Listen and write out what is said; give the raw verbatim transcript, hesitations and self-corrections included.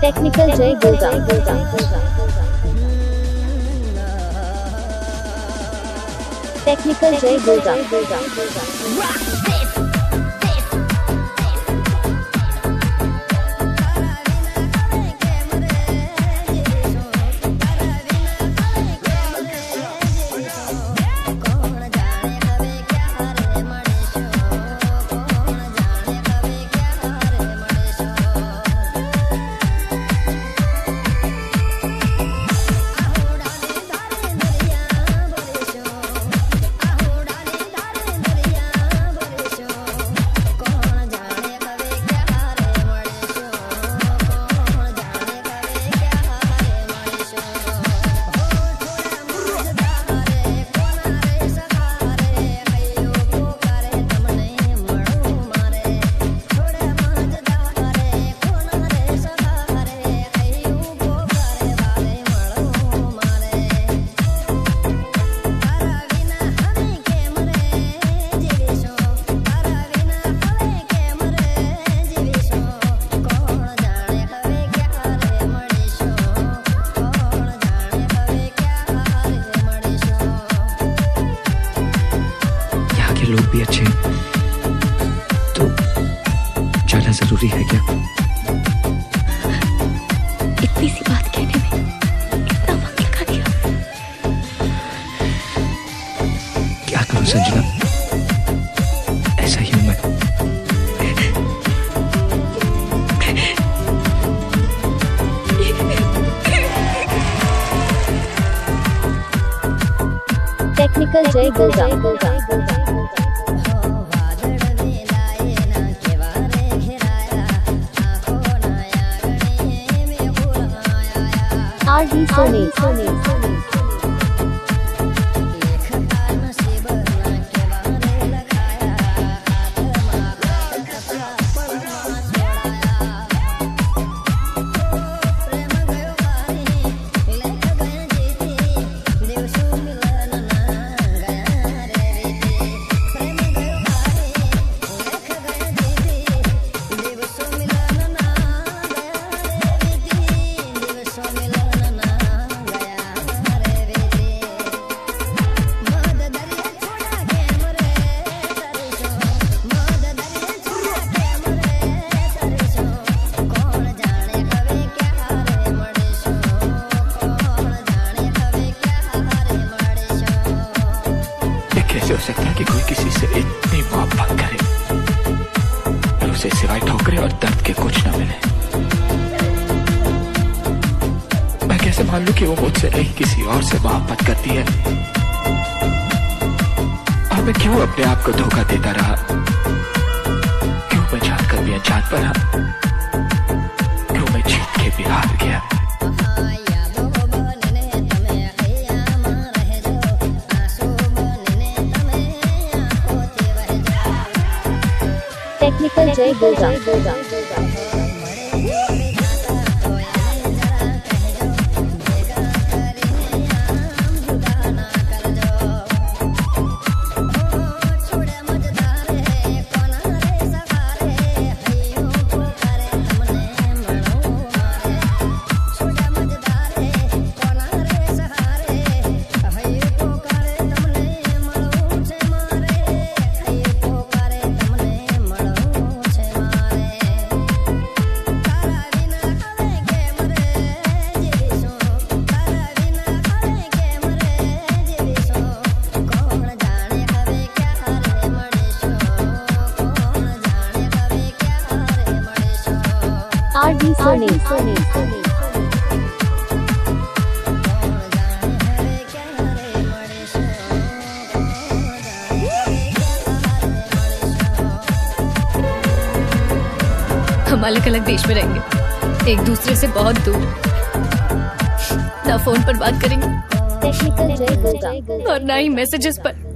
Technical Jai Goga technical Jai Goga लोग भी अच्छे तो जाना जरूरी है क्या? इतनी सी बात कहने में इतना वक्त लगा दिया। क्या करूं संजना, ऐसा ही हूं मैं। Technical Jai Goga R D Soni Soni कैसे हो सकता है कि कोई किसी से इतनी मोहब्बत करे और उसे सिवाय ठोकरे और दर्द के कुछ न मिले? मैं कैसे मान लूं कि वो मुझसे नहीं किसी और से मोहब्बत करती है? और मैं क्यों अपने आप को धोखा देता रहा? क्यों मैं जानकर भी अनजान पड़ा? क्यों मैं जीत के भी हार गया? Technical Jai Goga R D Soni Soni हम अलग अलग देश में रहेंगे, एक दूसरे से बहुत दूर, ना फोन पर बात करेंगे टेक्निकल जय गोगा और ना ही मैसेजेस पर।